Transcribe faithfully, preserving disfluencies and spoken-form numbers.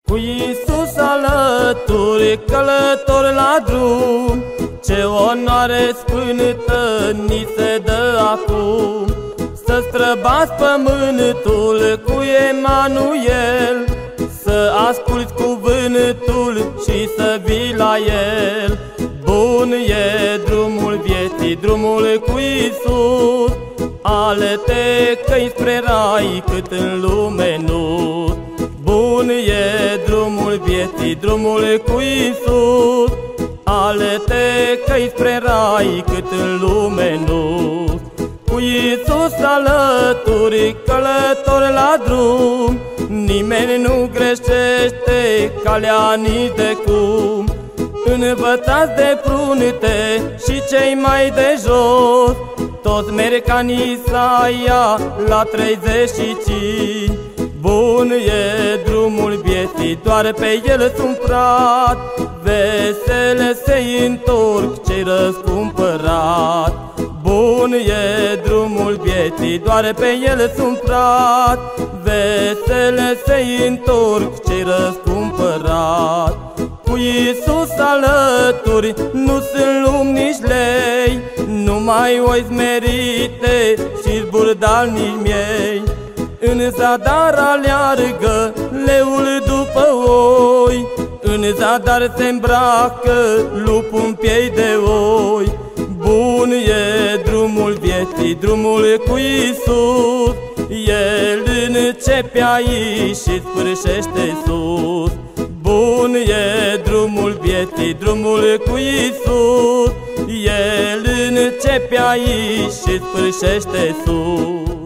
Cu Iisus alături, călător la drum, ce onoare sfântă ni se dă acum. Să străbați pământul cu Emanuel, să asculți cuvântul și să vii la el. Bun e drumul vieții, drumul cu Iisus, ale-te căi spre rai cât în lume nu. Bun e drumul vieții, drumul cu Iisus, ale-te căi spre rai cât în lume nu. Cu Iisus alături, călător la drum, nimeni nu greșește calea nici de cum. Învățați de frunte și cei mai de jos, toți merg ca în Isaia la treizeci și cinci. Bun e drumul vieții, doar pe el sunt frat, vesele se întorc cei răscumpărat. Bun e drumul vieții, doar pe el sunt frat, vesele se întorc cei răscumpărat. Cu Iisus alături nu sunt lumi nici lei, numai oi smerite și zburdalnici miei. În zadar aleargă leul după oi, în zadar se îmbracă lupul în piei de oi. Bun e drumul vieții, drumul cu Iisus, el începe aici și sfârșește sus. Bun e drumul vieții, drumul cu Iisus, el începe aici și sfârșește sus.